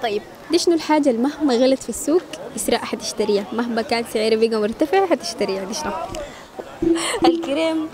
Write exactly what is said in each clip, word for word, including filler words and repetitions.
طيب دي شنو الحاجة اللي مهما غلت في السوق إسراء حتشتريها، مهما كان سعرها بقى مرتفع حتشتريها، دي شنو؟ الكريم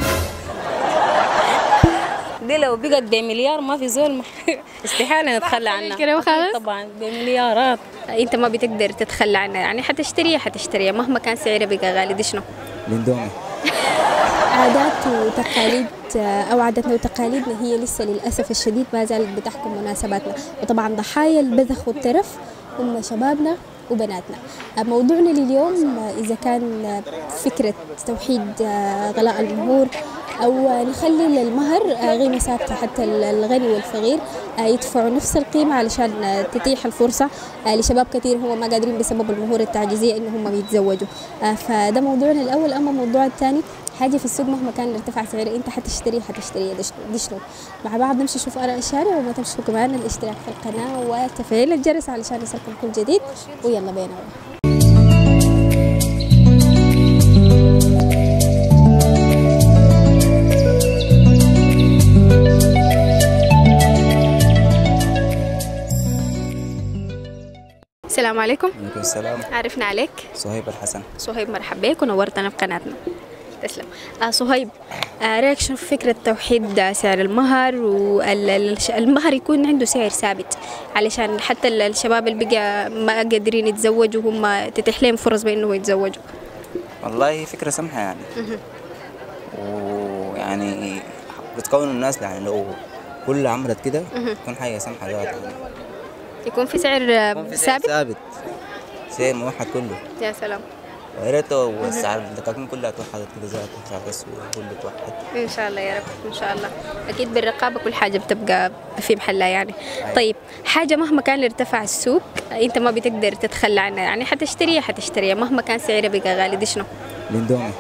دي لو بقت بمليار ما في زول ما استحالة نتخلى عنها. الكريم خالص؟ طبعا بمليارات. أنت ما بتقدر تتخلى عنها يعني حتشتريها حتشتريها مهما كان سعرها بقى غالي، دي شنو؟ الاندومي. عادات وتقاليد أو عاداتنا وتقاليدنا هي لسه للأسف الشديد ما زالت بتحكم مناسباتنا، وطبعا ضحايا البذخ والترف هم شبابنا وبناتنا. موضوعنا لليوم إذا كان فكرة توحيد غلاء المهور أو نخلي للمهر قيمة ثابتة حتى الغني والفقير يدفعوا نفس القيمة علشان تتيح الفرصة لشباب كثير هو ما قادرين بسبب المهور التعجيزية إنهم يتزوجوا. فده موضوعنا الأول. أما الموضوع الثاني حاجة في السوق مهما كان ارتفع سعرها أنت حتشتريها حتشتريها دي شنو؟ مع بعض نمشي نشوف آراء الشارع وما تنسوا كمان الاشتراك في القناة وتفعيل الجرس علشان يصلكم كل جديد ويلا بينا. السلام عليكم. وعليكم السلام. عرفنا عليك؟ صهيب الحسن. صهيب مرحبا بك ونورتنا في قناتنا. تسلم. آه صهيب، آه رايك شنو في فكرة توحيد سعر المهر والمهر يكون عنده سعر ثابت علشان حتى الشباب اللي بقى ما قادرين يتزوجوا هم تتيح لهم فرص بانه يتزوجوا؟ والله فكرة سمحة يعني. ويعني بتكون الناس يعني لو كل عملت كده تكون حاجة سمحة ذات يعني. يكون في سعر ثابت؟ ثابت. سعر موحد كله. يا سلام. ويا ريت السعر الدكاكين كلها توحدت كده ذات سعر السوق كله توحد. ان شاء الله يا رب ان شاء الله. اكيد بالرقابه كل حاجه بتبقى في محلها يعني. أيوة. طيب حاجه مهما كان ارتفع السوق انت ما بتقدر تتخلى عنها يعني حتشتريها حتشتريها مهما كان سعرها بقى غالي، دي شنو؟ الاندومي.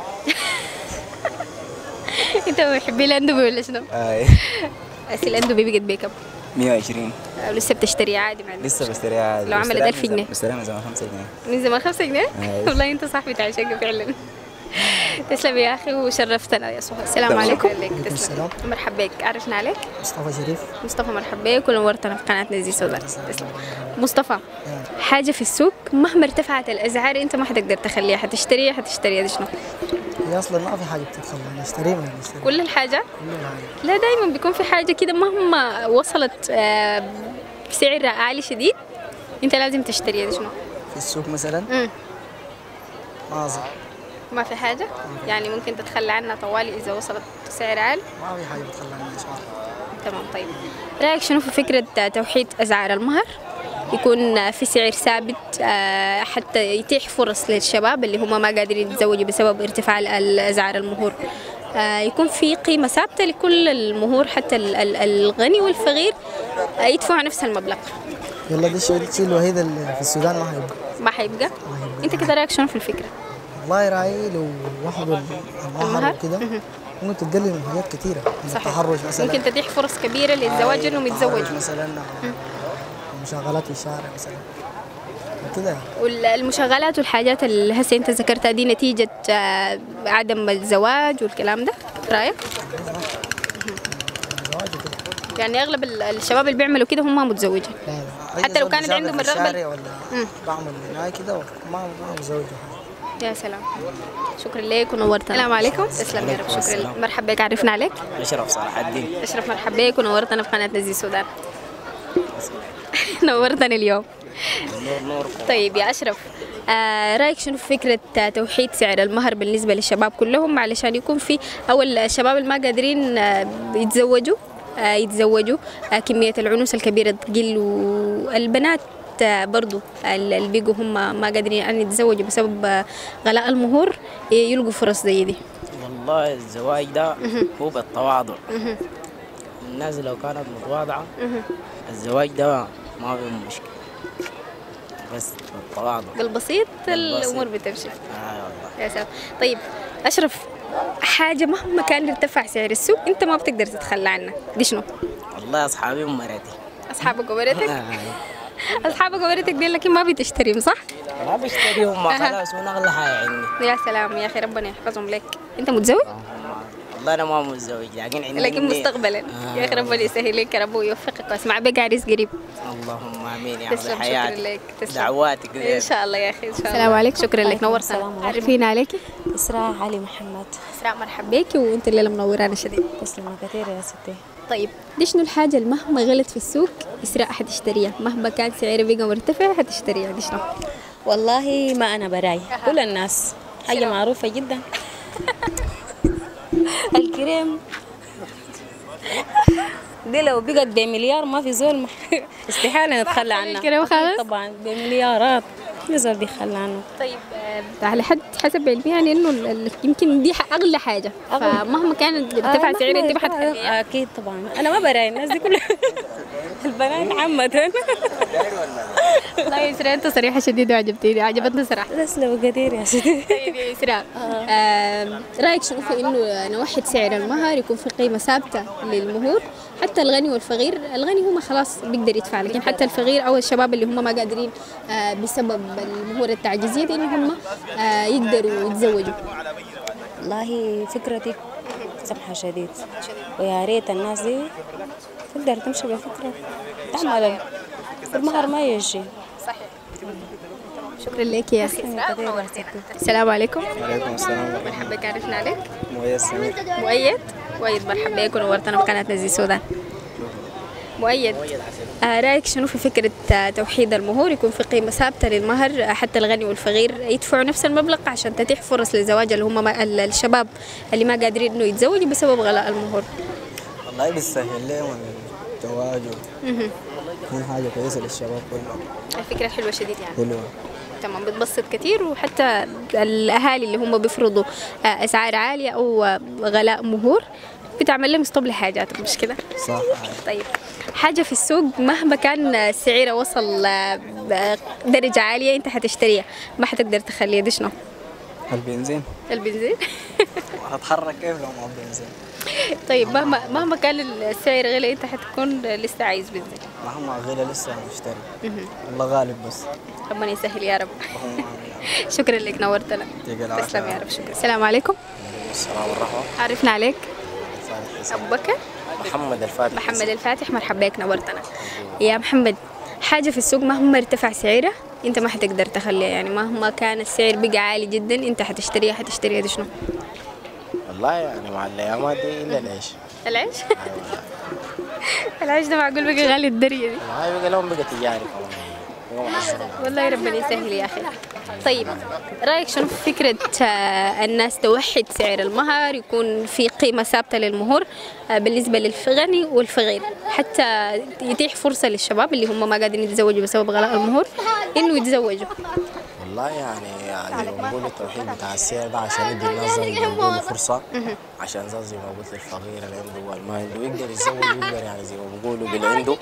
انت محبي الاندومي ولا شنو؟ اي. بس الاندومي بقت بكم؟ مية وعشرين. لسه بتشتريها عادي معلش؟ لسه بشتريها عادي. لو عملت ألف جنيه؟ بشتريها من زمان خمسة جنيه. من زمان خمسة جنيه؟ والله انت صاحبي بتاع شقه فعلا. تسلم يا اخي وشرفتنا يا سهى. السلام عليكم. وعليكم السلام. مرحبا بك، عرفنا عليك؟ مصطفى شريف. مصطفى مرحبا بك ونورتنا في قناه نزي سودان. تسلم. مصطفى، حاجه في السوق مهما ارتفعت الاسعار انت ما حتقدر تخليها حتشتريها حتشتريها، دي شنو؟ هي اصلا ما في حاجه بتتخلى نشتريها ولا نشتريها. كل الحاجه؟ كل الحاجه. لا دائما بيكون في حاجه كده مهما وصلت آه سعرها عالي شديد انت لازم تشتريها، دي شنو؟ في السوق مثلا؟ امم ما اظن. ما في حاجه؟ يعني ممكن تتخلى عنها طوالي اذا وصلت سعر عالي؟ ما في حاجه بتخلى عنها صراحه. تمام. طيب رايك شنو في فكره توحيد اسعار المهر يكون في سعر ثابت حتى يتيح فرص للشباب اللي هم ما قادرين يتزوجوا بسبب ارتفاع الاسعار المهور، يكون في قيمه ثابته لكل المهور حتى الغني والفقير يدفعوا نفس المبلغ؟ يلا دي الشيء الوحيد اللي في السودان ما حيبقى. ما حيبقى؟ انت كده رايك شنو في الفكره؟ والله رايي لو وحدوا المهر وكده ممكن تقلل من حاجات كثيره، من التحرش مثلا ممكن تتيح فرص كبيره للزواج انهم يتزوجوا مثلا، مشاغلات في الشارع مثلا كده. والمشاغلات والحاجات اللي هسه انت ذكرتها دي نتيجه عدم الزواج والكلام ده رايك؟ يعني اغلب الشباب اللي بيعملوا كده هم متزوجين. لا لا. حتى لو كانت عندهم الرغبه ولا بعمل هناك كده ما ما متزوج. يا سلام. شكرا لك ونورتنا. السلام عليكم. تسلم يا رب. شكرا. مرحبا بك، عرفنا عليك؟ اشرف صلاح الدين. اشرف مرحبا بك ونورتنا في قناه نزي سودان. نورتني اليوم. نور نور. طيب يا اشرف، آه رايك شنو في فكره توحيد سعر المهر بالنسبه للشباب كلهم علشان يكون في او الشباب اللي ما قادرين آه يتزوجوا آه يتزوجوا آه كميه العنوس الكبيره تقل والبنات برضو اللي بيجوا هم ما قادرين ان يتزوجوا بسبب غلاء المهور يلقوا فرص زي دي؟ والله الزواج ده هو بالتواضع. الناس لو كانت متواضعة الزواج ده ما في مشكلة، بس بالتواضع بالبسيط الامور بتمشي. اه والله. يا سلام. طيب اشرف، حاجة مهما كان ارتفع سعر السوق انت ما بتقدر تتخلى عنها، دي شنو؟ والله اصحابي ومراتي. اصحابك ومراتك؟ اصحابك ومراتك دي لكن ما بتشتريهم صح؟ ما بشتريهم، ما خلاص وانا اغلى حاجه عندي. يا سلام يا اخي ربنا يحفظهم لك. انت متزوج؟ والله انا ما متزوج لكن عندي لكن مستقبلا آه. يا اخي ربنا يسهل لك ربنا ويوفقك واسمع بك عريس قريب. اللهم امين يا تسلم، رب. شكرا حياتك لك، تسلم. دعواتك ان شاء الله يا اخي ان شاء الله. السلام عليكم، شكرا لك نورتنا. السلام ورحمة. عرفينا عليكي. إسراء علي محمد. اسراء مرحبا بك وانت الليله منورانا شديد. تسلم كثير يا ستي. طيب دي شنو الحاجه اللي مهما غلت في السوق اسراء حتشتريها، مهما كان سعرها بقى مرتفع حتشتريها، دي شنو؟ والله ما أنا براي كل الناس حاجة معروفة جدا. الكريم دي لو بقت بمليار ما في زول استحالة نتخلى عنها. الكريم خالص؟ طبعا بمليارات ما زول بيخلى عنه. طيب آه، على حد حسب علمي يعني انه ال- ال- يمكن دي ح- اغلى حاجه، فمهما كانت ارتفع سعرها انت ما حتخليها. أكيد طبعا أنا ما براي الناس دي كلها. البنات عامة. والله يا اسراء انت صريحه شديده وعجبتيني، عجبتنا صراحه. تسلم كثير يا ستي. طيب يا اسراء آه، رايك شنو في انه نوحد سعر المهر يكون في قيمه ثابته للمهور، حتى الغني والفقير، الغني هم خلاص بيقدر يدفع، لكن حتى الفقير او الشباب اللي هم ما قادرين آه، بسبب المهور التعجيزيه دي انه هم آه، يقدروا يتزوجوا. والله فكرتي سمحة شديد، ويا ريت الناس دي تقدر تمشي بفكرة تعمل المهر ما يجي. شكرا لك يا اسراء. السلام عليكم. وعليكم السلام. مرحبا بك، عرفنا عليك. مؤيد سمير. مؤيد. مؤيد مرحبا بك ونورتنا بقناة نزي السودان. مؤيد آه رايك شنو في فكرة آه توحيد المهور يكون في قيمة ثابتة للمهر، آه حتى الغني والفقير يدفعوا نفس المبلغ عشان تتيح فرص للزواج اللي هم ما ال- الشباب اللي ما قادرين انه يتزوجوا بسبب غلاء المهور. والله بيسهل لهم الزواج يكون حاجة كويسة للشباب كلهم. الفكرة حلوة شديد يعني. حلوة. تمام، بتبسط كثير، وحتى الاهالي اللي هم بيفرضوا آه اسعار عالية او آه غلاء مهور بتعمل لهم اسطوب لحاجاتهم، مش كده؟ صح. طيب حاجة في السوق مهما كان سعرها وصل آه، درجة عالية انت حتشتريها ما حتقدر تخليها، دي شنو؟ البنزين. البنزين. هتحرك كيف لو مع البنزين؟ طيب مهما مهما كان السعر غالي انت حتكون لسه عايز بنزين. مهما غلى لسه هنشتري. الله غالب بس. ربنا يسهل يا رب. اللهم آمين. شكرا لك نورتنا. يعطيك العافية. تسلم يا رب، شكرا. السلام عليكم. السلام والرحمة. عرفنا عليك. ابو بكر. محمد الفاتح. محمد الفاتح مرحبا بك نورتنا. يا محمد، حاجة في السوق مهما ارتفع سعرها انت ما حتقدر تخليها، يعني مهما كان السعر بقى عالي جدا انت حتشتريها حتشتريها دي شنو؟ والله يعني مع الايامات دي الا العيش. العيش. العيش ده معقول بقى غالي الدريه دي. والله بقى لهم بقى تجاري كمان. والله ربنا يسهل يا اخي. طيب رايك شنو في فكره آه، الناس توحد سعر المهر يكون في قيمه ثابته للمهور آه، بالنسبه للغني والفقير، حتى يتيح فرصه للشباب اللي هم ما قادرين يتزوجوا بسبب غلاء المهور انه يتزوجوا. والله يعني يعني زي ما بقول التوحيد بتاع السعر ده عشان يدي الناس زي ما بيقولوا فرصة، عشان زي زي ما قلت الفقير اللي عنده والما عنده يقدر يتزوج يقدر يعني زي ما بيقولوا باللي عنده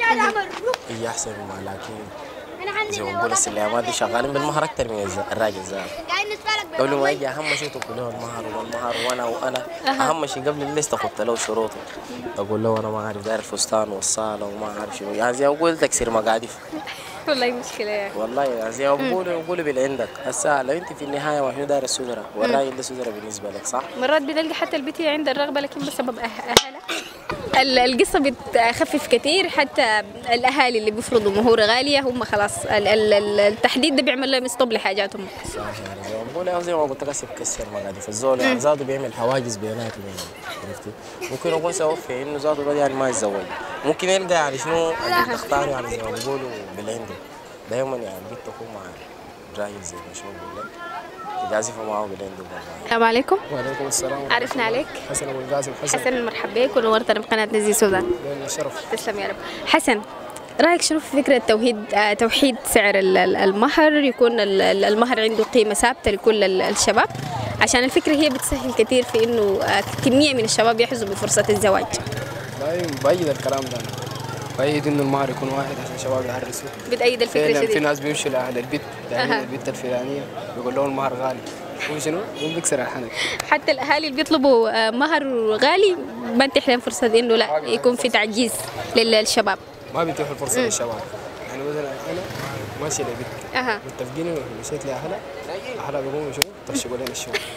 هي أحسن ما، لكن زي ما بقول السلامات دي شغالين بالمهر أكتر من الز- الراجل زاد. قبل ما يجي أهم شيء تقول له المهر والمهر وأنا وأنا أهم شيء قبل الليست تخط له شروطه، أقول له أنا ما أعرف داير الفستان والصالة وما أعرف شنو، يعني زي ما بقول تكسير مقاديف. والله مشكله يا اخي. والله يعني زي ما بقولوا بقولوا باللي عندك هسه لو انت في النهايه ما شنو داير السدره والراجل ده سدره بالنسبه لك صح؟ مرات بنلقى حتى البنت هي عندها الرغبه لكن بسبب أه- اهلها ال- القصه بتخفف كثير، حتى الاهالي اللي بيفرضوا مهور غاليه هم خلاص ال- ال- ال- التحديد ده بيعمل لهم ستوب لحاجاتهم. صح يعني زي ما بقول زي ما قلت لك هسه بكسر مقاديف الزول يعني زاده بيعمل حواجز بيناتهم يعني عرفتي؟ ممكن يكون سبب في انه زاده ده يعني ما يتزوج، ممكن يلقى يعني شنو اللي تختار يعني زي ما بيقولوا باللي عنده. دايما يعني البنت تكون مع راجل زي ما شو بقول لك تجازفه معه باللي عنده. السلام عليكم. وعليكم السلام. عرفنا عليك. حسن ابو القاسم. حسن. حسن مرحبا بك ونورتنا بقناه نزي السودان. الشرف. تسلم يا رب. حسن، رايك شنو في فكره توحيد آه توحيد سعر ال- ال- المهر يكون ال- ال- المهر عنده قيمه ثابته لكل ال- الشباب، عشان الفكره هي بتسهل كثير في انه آه كميه من الشباب يحظوا بفرصه الزواج. والله بأيد الكلام ده، بأيد انه المهر يكون واحد عشان الشباب يحرسوا. بتأيد الفكره فعلا في شديد. ناس بيمشوا لاهل البيت دايما أها. البيت الفلانيه بيقول لهم المهر غالي، هو شنو؟ هو بيكسر الحنك. حتى الاهالي اللي بيطلبوا آه مهر غالي ما بتتيح لهم فرصه دي انه لا يكون في تعجيز للشباب. ما بيتيحوا الفرصه للشباب. يعني مثلا انا ماشي لبيت اها متفقين مشيت لاهلها، اهلها بيقوموا شنو؟ طشقوا لنا الشغل.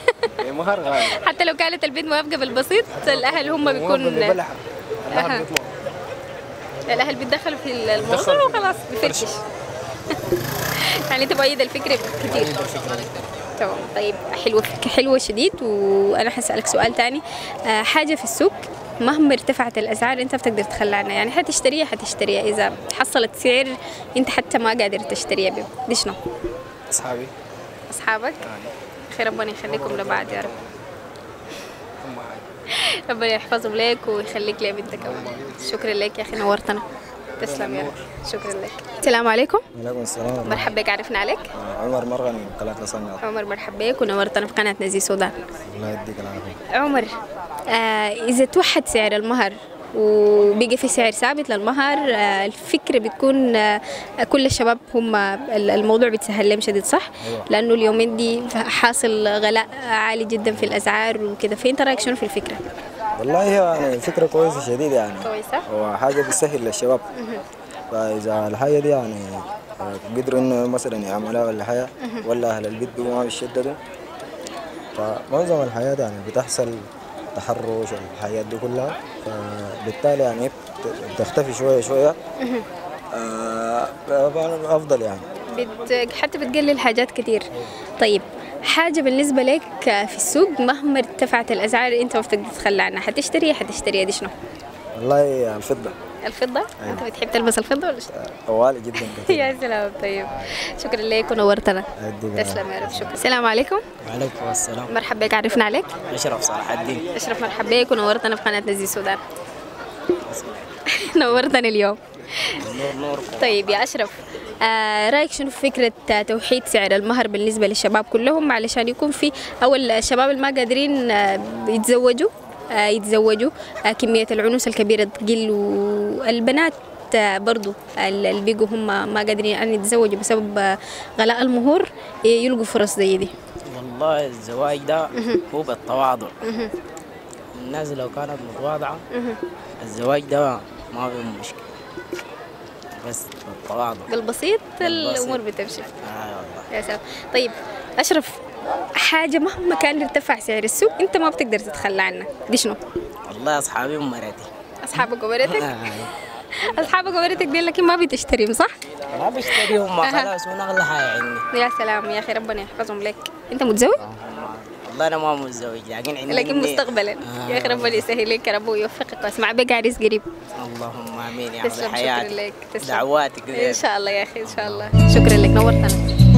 يعني مهر غالي. حتى لو كانت البنت موافقة بالبسيط الأهل هم بيكون بلحق أها. الأهل بيطلعوا. الأهل بيتدخلوا في الموضوع وخلاص بيفتش. يعني أنت مؤيد الفكرة كتير. تمام. طيب حلوة حلوة شديد. وأنا حسألك سؤال تاني. آه حاجة في السوق مهما ارتفعت الأسعار أنت بتقدر تتخلى عنها، يعني حتشتريها حتشتريها إذا حصلت سعر أنت حتى ما قادر تشتريها به، دي شنو؟ أصحابي. أصحابك؟ خير ربنا يخليكم لبعض يا رب. ربنا يحفظهم لك ويخليك لبنتك. شكرا لك يا أخي نورتنا. تسلم يا رب. شكرا لك. السلام عليكم. وعليكم السلام. مرحبا بك، عرفنا عليك. عمر مرغني من قناة لسنة. عمر مرحبا بك ونورتنا في قناة نزيه سودان. الله يديك العافية. عمر، آه إذا توحد سعر المهر وبقي في سعر ثابت للمهر، آه الفكرة بتكون آه كل الشباب هم الموضوع بيتسهل لهم شديد، صح؟ أيوة. لأنه اليومين دي حاصل غلاء عالي جدا في الأسعار وكذا، فأنت رأيك شنو في الفكرة؟ والله يعني فكرة كويسة شديد يعني. كويسة. وحاجة بتسهل للشباب. فإذا الحاجة دي يعني قدروا إنه مثلا يعملوها ولا حاجة، ولا أهل البيت ما بيشددوا، فمعظم الحياة يعني بتحصل تحرش والحاجات دي كلها، فبالتالي يعني بتختفي شوية شوية. آه أفضل يعني. بت... حتى بتقلل حاجات كتير. طيب حاجة بالنسبة لك في السوق مهما ارتفعت الأسعار أنت ما بتقدر تتخلى عنها، حتشتريها حتشتريها دي شنو؟ والله الفضة. الفضة؟ أيوة. أنت بتحب تلبس الفضة ولا شنو؟ طوالي جدا كثير. يا سلام. طيب شكرا لك ونورتنا. تسلم يا رب. شكرا. السلام عليكم. وعليكم السلام. مرحبا بك، عرفنا عليك. أشرف صلاح الدين. أشرف مرحبا بك ونورتنا في قناة نزيه السودان. نورتنا اليوم. نور نوركم. طيب يا أشرف، آه رأيك شنو في فكرة توحيد سعر المهر بالنسبة للشباب كلهم علشان يكون في أو الشباب اللي ما قادرين آه يتزوجوا آه يتزوجوا آه كمية العنوس الكبيرة تقل، والبنات آه برضو اللي بيقوا هم ما قادرين أن يتزوجوا بسبب آه غلاء المهور يلقوا فرص زي دي؟ والله الزواج ده هو بالتواضع. الناس لو كانت متواضعة الزواج ده ما في مشكلة، بس بالتواضع بالبسيط الأمور بتمشي. آه والله. يا سلام. طيب أشرف، حاجة مهما كان ارتفع سعر السوق أنت ما بتقدر تتخلى عنها، دي شنو؟ والله أصحابي ومراتي. أصحابك ومراتك؟ أصحابك ومراتك دي لكن ما بتشتريهم صح؟ ما بشتريهم، ما خلاص من أغلى حاجة عندي. يا سلام يا أخي ربنا يحفظهم لك. أنت متزوج؟ والله أنا ما متزوج لكن عندي لكن مستقبلا. آه. يا أخي ربنا يسهل لك يا رب ويوفقك واسمع بك عريس قريب. اللهم آمين يا رب. تسلم. شكرا لك. دعواتك إن شاء الله يا أخي إن شاء الله. شكرا لك نورتنا.